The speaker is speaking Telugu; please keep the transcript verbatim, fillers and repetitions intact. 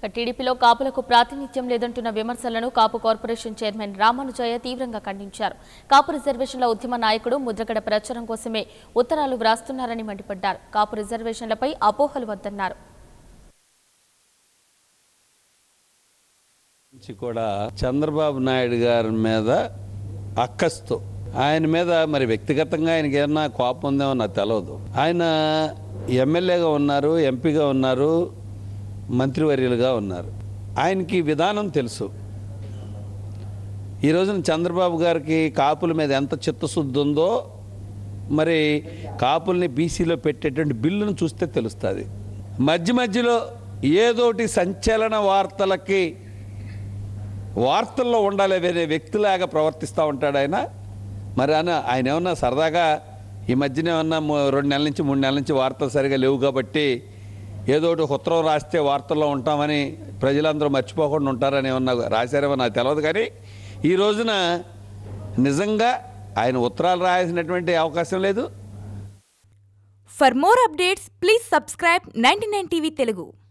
టీడీపీలో కాపులకు ప్రాతినిధ్యం లేదంటున్న విమర్శలను కాపు కార్పొరేషన్ చైర్మన్ రామానుజయ తీవ్రంగా ఖండించారు. కాపు రిజర్వేషన్ల ఉద్యమ నాయకుడు ముద్రగడ ప్రచారం కోసమే ఉత్తరాలు వ్రాస్తున్నారని మండిపడ్డారు. కాపు రిజర్వేషన్లపై అపోహలు వద్దన్నారు. కూడా చంద్రబాబు నాయుడు గారి మీద అక్కస్తో ఆయన మీద మరి వ్యక్తిగతంగా ఆయనకి ఏమన్నా కోపం ఉందేమో నాకు తెలియదు. ఆయన ఎమ్మెల్యేగా ఉన్నారు, ఎంపీగా ఉన్నారు, మంత్రివర్యులుగా ఉన్నారు. ఆయనకి విధానం తెలుసు. ఈ రోజున చంద్రబాబు గారికి కాపుల మీద ఎంత చిత్తశుద్ధి ఉందో మరి కాపుల్ని బీసీలో పెట్టేటువంటి బిల్లును చూస్తే తెలుస్తుంది. మధ్య మధ్యలో ఏదోటి సంచలన వార్తలకి వార్తల్లో ఉండాలి వేరే వ్యక్తిలాగా ప్రవర్తిస్తూ ఉంటాడు ఆయన. మరి ఆయన ఆయన ఏమన్నా సరదాగా ఈ మధ్యన ఏమన్నా రెండు నెలల నుంచి మూడు నెలల నుంచి వార్తలు సరిగా లేవు కాబట్టి ఏదో ఒకటి ఉత్తరం రాస్తే వార్తల్లో ఉంటామని ప్రజలందరూ మర్చిపోకుండా ఉంటారని ఏమన్నా రాశారేమో నాకు తెలియదు. కానీ ఈ రోజున నిజంగా ఆయన ఉత్తరాలు రాయాల్సినటువంటి అవకాశం లేదు. For more updates please subscribe ninety nine TV Telugu.